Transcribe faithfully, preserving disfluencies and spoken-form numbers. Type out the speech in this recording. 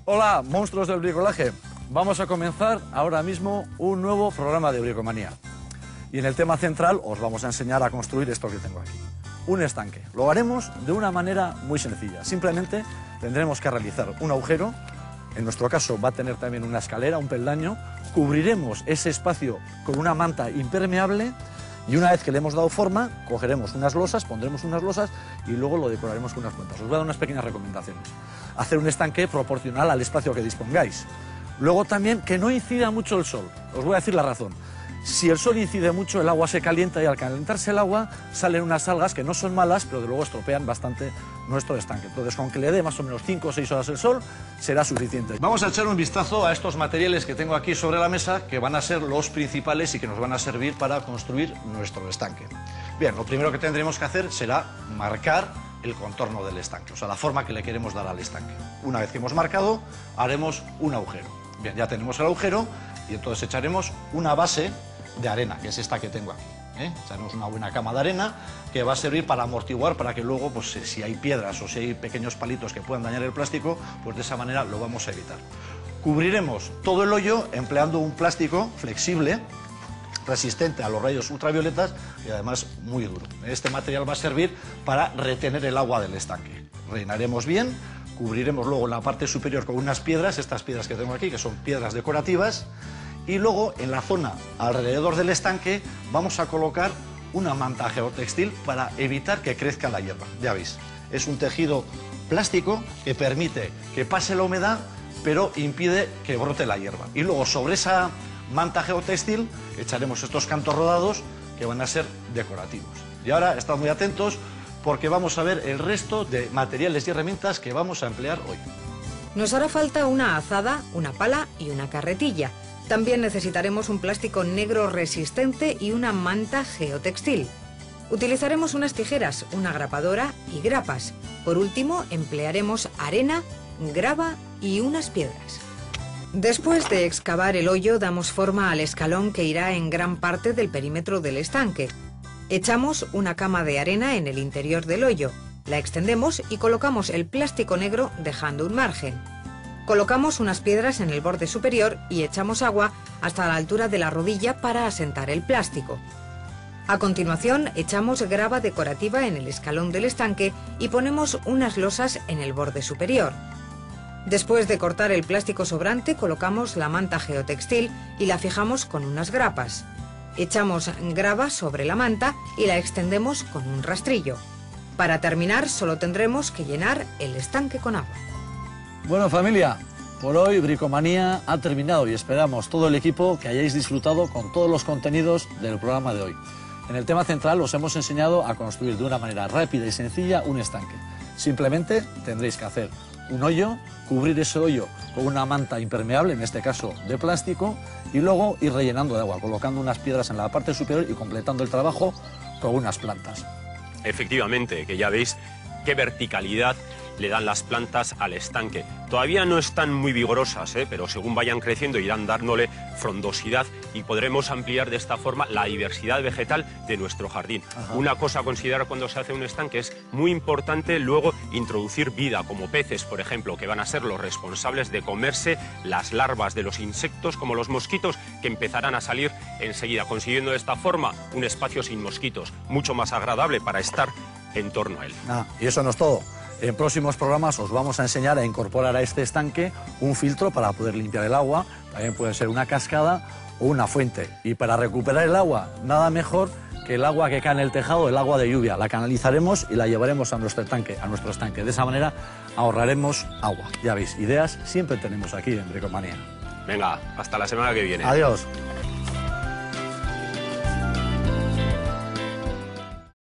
Hola, monstruos del bricolaje. Vamos a comenzar ahora mismo un nuevo programa de Bricomanía. Y en el tema central os vamos a enseñar a construir esto que tengo aquí. Un estanque. Lo haremos de una manera muy sencilla. Simplemente tendremos que realizar un agujero. En nuestro caso va a tener también una escalera, un peldaño. Cubriremos ese espacio con una manta impermeable y una vez que le hemos dado forma, cogeremos unas losas, pondremos unas losas y luego lo decoraremos con unas plantas. Os voy a dar unas pequeñas recomendaciones. Hacer un estanque proporcional al espacio que dispongáis. Luego también que no incida mucho el sol. Os voy a decir la razón. Si el sol incide mucho, el agua se calienta y al calentarse el agua salen unas algas que no son malas, pero de luego estropean bastante nuestro estanque. Entonces, con que le dé más o menos cinco o seis horas el sol, será suficiente. Vamos a echar un vistazo a estos materiales que tengo aquí sobre la mesa, que van a ser los principales y que nos van a servir para construir nuestro estanque. Bien, lo primero que tendremos que hacer será marcar el contorno del estanque, o sea, la forma que le queremos dar al estanque. Una vez que hemos marcado, haremos un agujero. Bien, ya tenemos el agujero y entonces echaremos una base de arena, que es esta que tengo aquí. ¿eh? Echaremos una buena cama de arena que va a servir para amortiguar, para que luego, pues si hay piedras o si hay pequeños palitos que puedan dañar el plástico, pues de esa manera lo vamos a evitar. Cubriremos todo el hoyo empleando un plástico flexible, resistente a los rayos ultravioletas y además muy duro. Este material va a servir para retener el agua del estanque. Rellenaremos bien, cubriremos luego en la parte superior con unas piedras, estas piedras que tengo aquí, que son piedras decorativas, y luego en la zona alrededor del estanque vamos a colocar una manta geotextil para evitar que crezca la hierba. Ya veis, es un tejido plástico que permite que pase la humedad, pero impide que brote la hierba. Y luego sobre esa manta geotextil echaremos estos cantos rodados que van a ser decorativos. Y ahora estad muy atentos porque vamos a ver el resto de materiales y herramientas que vamos a emplear hoy. Nos hará falta una azada, una pala y una carretilla. También necesitaremos un plástico negro resistente y una manta geotextil. Utilizaremos unas tijeras, una grapadora y grapas. Por último, emplearemos arena, grava y unas piedras. Después de excavar el hoyo, damos forma al escalón que irá en gran parte del perímetro del estanque. Echamos una cama de arena en el interior del hoyo, la extendemos y colocamos el plástico negro dejando un margen. Colocamos unas piedras en el borde superior y echamos agua hasta la altura de la rodilla para asentar el plástico. A continuación, echamos grava decorativa en el escalón del estanque y ponemos unas losas en el borde superior. Después de cortar el plástico sobrante, colocamos la manta geotextil y la fijamos con unas grapas. Echamos grava sobre la manta y la extendemos con un rastrillo. Para terminar, solo tendremos que llenar el estanque con agua. Bueno, familia, por hoy Bricomanía ha terminado y esperamos todo el equipo que hayáis disfrutado con todos los contenidos del programa de hoy. En el tema central os hemos enseñado a construir de una manera rápida y sencilla un estanque. Simplemente tendréis que hacer un hoyo, cubrir ese hoyo con una manta impermeable, en este caso de plástico, y luego ir rellenando de agua, colocando unas piedras en la parte superior y completando el trabajo con unas plantas. Efectivamente, que ya veis qué verticalidad le dan las plantas al estanque. Todavía no están muy vigorosas, ¿eh? pero según vayan creciendo irán dándole frondosidad y podremos ampliar de esta forma la diversidad vegetal de nuestro jardín. Ajá. Una cosa a considerar cuando se hace un estanque es muy importante luego introducir vida, como peces, por ejemplo, que van a ser los responsables de comerse las larvas de los insectos, como los mosquitos, que empezarán a salir enseguida, consiguiendo de esta forma un espacio sin mosquitos, mucho más agradable para estar en torno a él. Ah, y eso no es todo. En próximos programas os vamos a enseñar a incorporar a este estanque un filtro para poder limpiar el agua, también puede ser una cascada o una fuente. Y para recuperar el agua, nada mejor que el agua que cae en el tejado, el agua de lluvia. La canalizaremos y la llevaremos a nuestro estanque, a nuestro estanque. De esa manera ahorraremos agua. Ya veis, ideas siempre tenemos aquí en Bricomanía. Venga, hasta la semana que viene. Adiós.